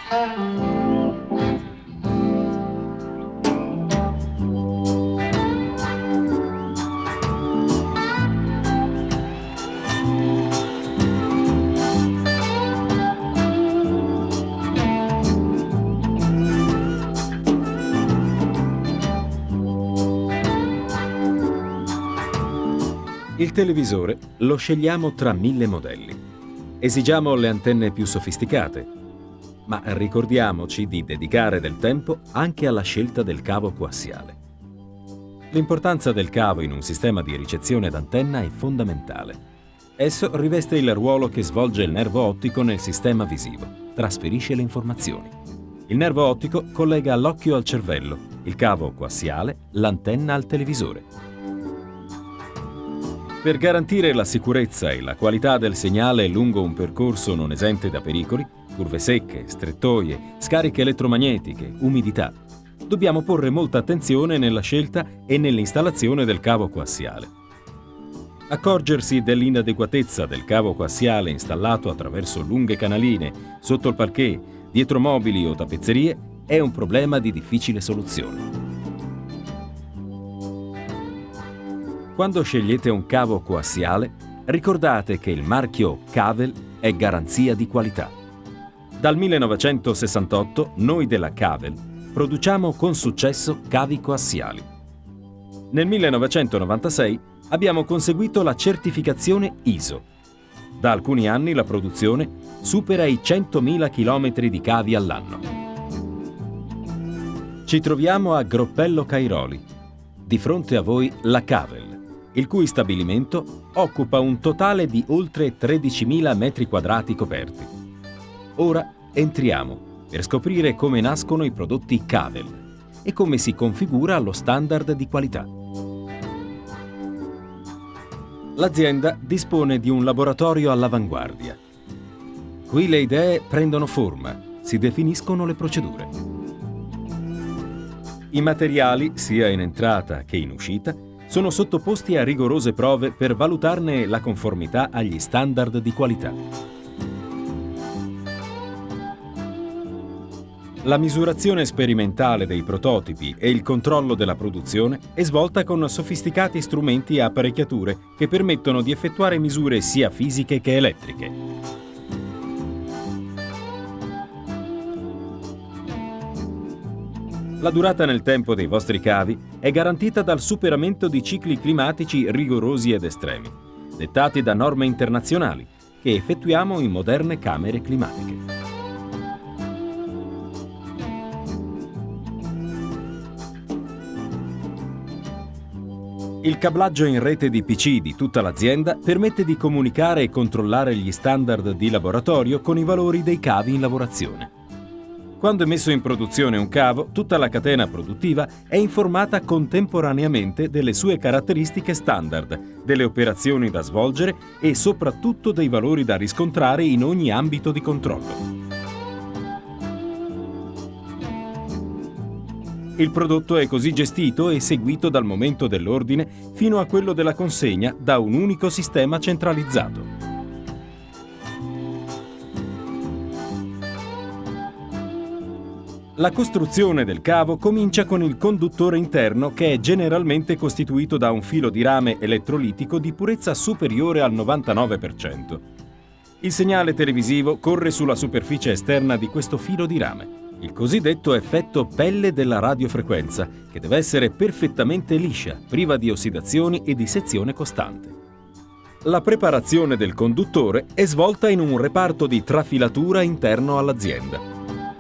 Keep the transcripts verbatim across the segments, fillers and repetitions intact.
Il televisore lo scegliamo tra mille modelli. Esigiamo le antenne più sofisticate, ma ricordiamoci di dedicare del tempo anche alla scelta del cavo coassiale. L'importanza del cavo in un sistema di ricezione d'antenna è fondamentale. Esso riveste il ruolo che svolge il nervo ottico nel sistema visivo, trasferisce le informazioni. Il nervo ottico collega l'occhio al cervello, il cavo coassiale l'antenna al televisore. Per garantire la sicurezza e la qualità del segnale lungo un percorso non esente da pericoli, curve secche, strettoie, scariche elettromagnetiche, umidità, dobbiamo porre molta attenzione nella scelta e nell'installazione del cavo coassiale. Accorgersi dell'inadeguatezza del cavo coassiale installato attraverso lunghe canaline, sotto il parquet, dietro mobili o tappezzerie è un problema di difficile soluzione. Quando scegliete un cavo coassiale, ricordate che il marchio Cavel è garanzia di qualità. Dal millenovecentosessantotto noi della Cavel produciamo con successo cavi coassiali. Nel millenovecentonovantasei abbiamo conseguito la certificazione I S O. Da alcuni anni la produzione supera i centomila chilometri di cavi all'anno. Ci troviamo a Groppello Cairoli. Di fronte a voi la Cavel, il cui stabilimento occupa un totale di oltre tredicimila metri quadrati coperti. Ora entriamo per scoprire come nascono i prodotti Cavel e come si configura lo standard di qualità. L'azienda dispone di un laboratorio all'avanguardia. Qui le idee prendono forma, si definiscono le procedure. I materiali, sia in entrata che in uscita, sono sottoposti a rigorose prove per valutarne la conformità agli standard di qualità. La misurazione sperimentale dei prototipi e il controllo della produzione è svolta con sofisticati strumenti e apparecchiature che permettono di effettuare misure sia fisiche che elettriche. La durata nel tempo dei vostri cavi è garantita dal superamento di cicli climatici rigorosi ed estremi, dettati da norme internazionali, che effettuiamo in moderne camere climatiche. Il cablaggio in rete di P C di tutta l'azienda permette di comunicare e controllare gli standard di laboratorio con i valori dei cavi in lavorazione. Quando è messo in produzione un cavo, tutta la catena produttiva è informata contemporaneamente delle sue caratteristiche standard, delle operazioni da svolgere e soprattutto dei valori da riscontrare in ogni ambito di controllo. Il prodotto è così gestito e seguito dal momento dell'ordine fino a quello della consegna da un unico sistema centralizzato. La costruzione del cavo comincia con il conduttore interno, che è generalmente costituito da un filo di rame elettrolitico di purezza superiore al novantanove per cento. Il segnale televisivo corre sulla superficie esterna di questo filo di rame, il cosiddetto effetto pelle della radiofrequenza, che deve essere perfettamente liscia, priva di ossidazioni e di sezione costante. La preparazione del conduttore è svolta in un reparto di trafilatura interno all'azienda.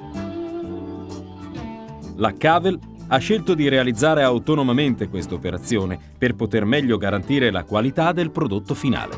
La Cavel ha scelto di realizzare autonomamente questa operazione per poter meglio garantire la qualità del prodotto finale.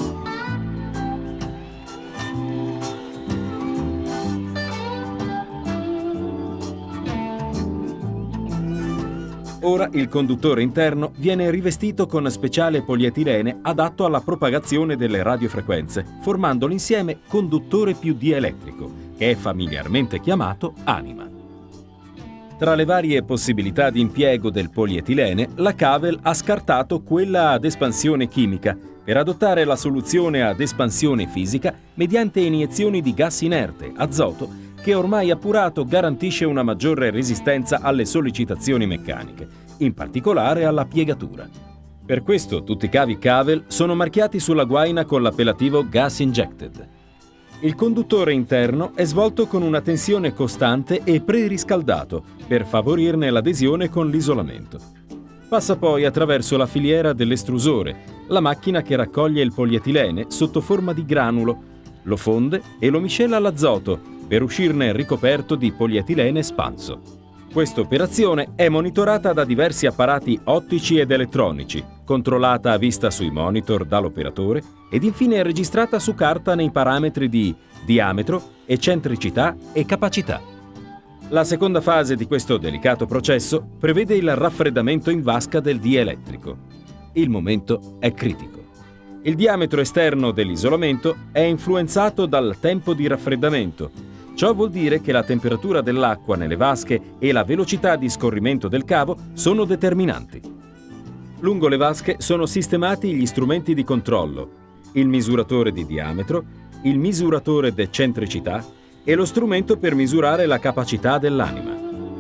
Ora il conduttore interno viene rivestito con speciale polietilene adatto alla propagazione delle radiofrequenze, formando l'insieme conduttore più dielettrico, che è familiarmente chiamato anima. Tra le varie possibilità di impiego del polietilene, la Cavel ha scartato quella ad espansione chimica per adottare la soluzione ad espansione fisica mediante iniezioni di gas inerte, azoto, che che ormai appurato garantisce una maggiore resistenza alle sollecitazioni meccaniche, in particolare alla piegatura. Per questo tutti i cavi Cavel sono marchiati sulla guaina con l'appellativo Gas Injected. Il conduttore interno è svolto con una tensione costante e preriscaldato per favorirne l'adesione con l'isolamento. Passa poi attraverso la filiera dell'estrusore, la macchina che raccoglie il polietilene sotto forma di granulo, lo fonde e lo miscela all'azoto per uscirne ricoperto di polietilene espanso. Questa operazione è monitorata da diversi apparati ottici ed elettronici, controllata a vista sui monitor dall'operatore ed infine registrata su carta nei parametri di diametro, eccentricità e capacità. La seconda fase di questo delicato processo prevede il raffreddamento in vasca del dielettrico. Il momento è critico. Il diametro esterno dell'isolamento è influenzato dal tempo di raffreddamento. Ciò vuol dire che la temperatura dell'acqua nelle vasche e la velocità di scorrimento del cavo sono determinanti. Lungo le vasche sono sistemati gli strumenti di controllo, il misuratore di diametro, il misuratore d'eccentricità e lo strumento per misurare la capacità dell'anima.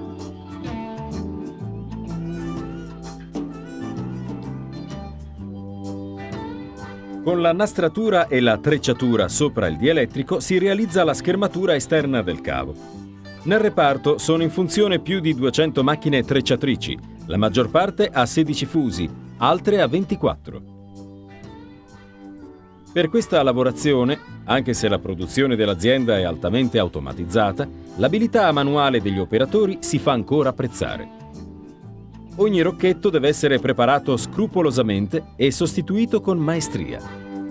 Con la nastratura e la trecciatura sopra il dielettrico si realizza la schermatura esterna del cavo. Nel reparto sono in funzione più di duecento macchine trecciatrici, la maggior parte a sedici fusi, altre a ventiquattro. Per questa lavorazione, anche se la produzione dell'azienda è altamente automatizzata, l'abilità manuale degli operatori si fa ancora apprezzare. Ogni rocchetto deve essere preparato scrupolosamente e sostituito con maestria.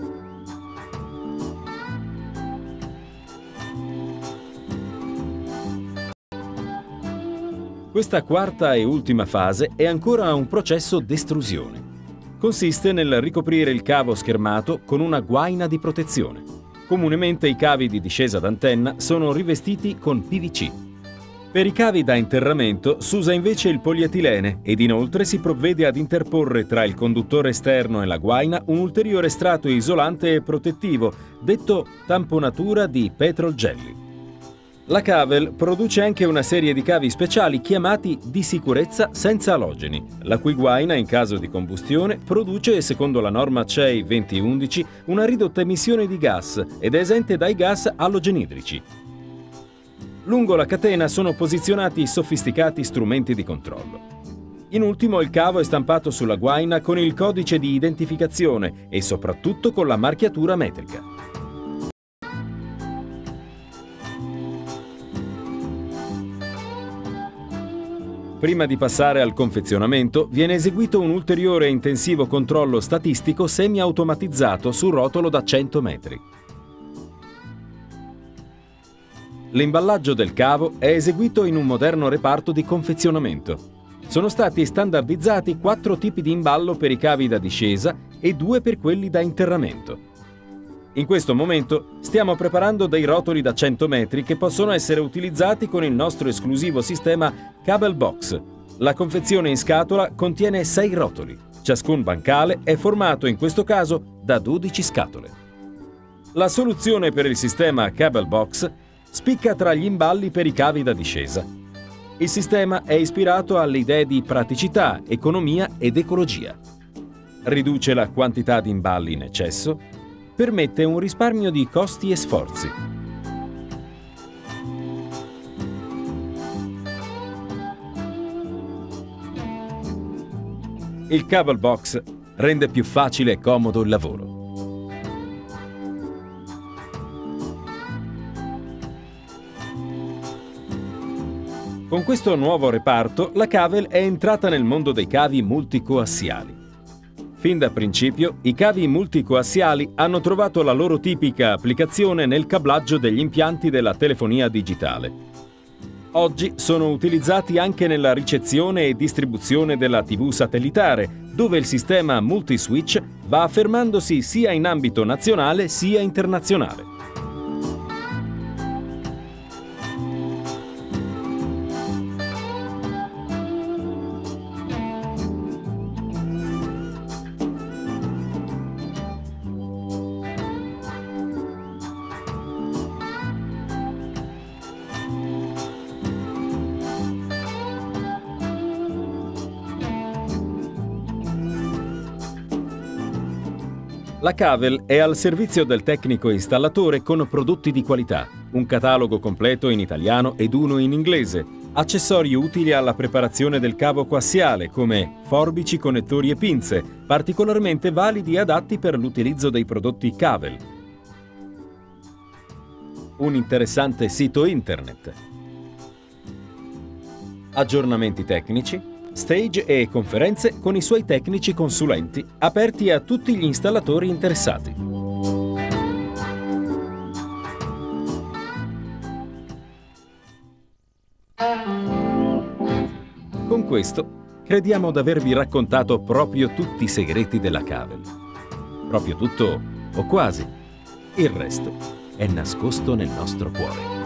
Questa quarta e ultima fase è ancora un processo d'estrusione. Consiste nel ricoprire il cavo schermato con una guaina di protezione. Comunemente i cavi di discesa d'antenna sono rivestiti con P V C. Per i cavi da interramento s'usa invece il polietilene ed inoltre si provvede ad interporre tra il conduttore esterno e la guaina un ulteriore strato isolante e protettivo, detto tamponatura di petrol jelly. La Cavel produce anche una serie di cavi speciali chiamati di sicurezza senza alogeni, la cui guaina in caso di combustione produce, secondo la norma C E I venti undici, una ridotta emissione di gas ed è esente dai gas alogenidrici. Lungo la catena sono posizionati sofisticati strumenti di controllo. In ultimo il cavo è stampato sulla guaina con il codice di identificazione e soprattutto con la marchiatura metrica. Prima di passare al confezionamento viene eseguito un ulteriore intensivo controllo statistico semi-automatizzato sul rotolo da cento metri. L'imballaggio del cavo è eseguito in un moderno reparto di confezionamento. Sono stati standardizzati quattro tipi di imballo per i cavi da discesa e due per quelli da interramento. In questo momento stiamo preparando dei rotoli da cento metri che possono essere utilizzati con il nostro esclusivo sistema Cable Box. La confezione in scatola contiene sei rotoli. Ciascun bancale è formato in questo caso da dodici scatole. La soluzione per il sistema Cable Box spicca tra gli imballi per i cavi da discesa. Il sistema è ispirato alle idee di praticità, economia ed ecologia. Riduce la quantità di imballi in eccesso, permette un risparmio di costi e sforzi. Il Cable Box rende più facile e comodo il lavoro. Con questo nuovo reparto, la Cavel è entrata nel mondo dei cavi multicoassiali. Fin da principio, i cavi multicoassiali hanno trovato la loro tipica applicazione nel cablaggio degli impianti della telefonia digitale. Oggi sono utilizzati anche nella ricezione e distribuzione della tivù satellitare, dove il sistema multiswitch va affermandosi sia in ambito nazionale sia internazionale. La Cavel è al servizio del tecnico installatore con prodotti di qualità, un catalogo completo in italiano ed uno in inglese, accessori utili alla preparazione del cavo coassiale come forbici, connettori e pinze, particolarmente validi e adatti per l'utilizzo dei prodotti Cavel. Un interessante sito internet. Aggiornamenti tecnici, stage e conferenze con i suoi tecnici consulenti, aperti a tutti gli installatori interessati. Con questo, crediamo di avervi raccontato proprio tutti i segreti della Cavel. Proprio tutto, o quasi. Il resto è nascosto nel nostro cuore.